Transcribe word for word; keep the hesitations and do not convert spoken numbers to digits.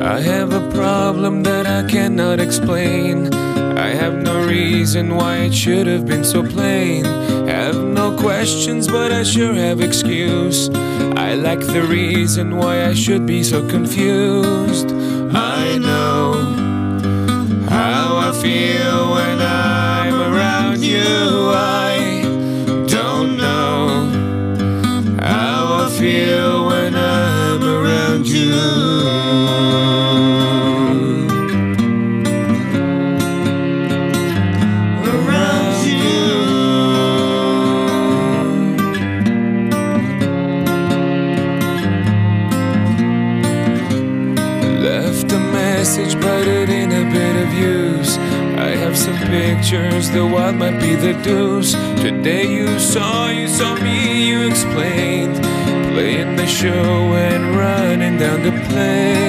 I have a problem that I cannot explain. I have no reason why it should have been so plain. Have no questions, but I sure have excuse. I lack the reason why I should be so confused. I know how I feel when I'm around you. I don't know how I feel when I'm around you. But it ain't a bit of use. I have some pictures, the wild might be the deuce. Today you saw, you saw me, you explained, playing the show and running down the plane.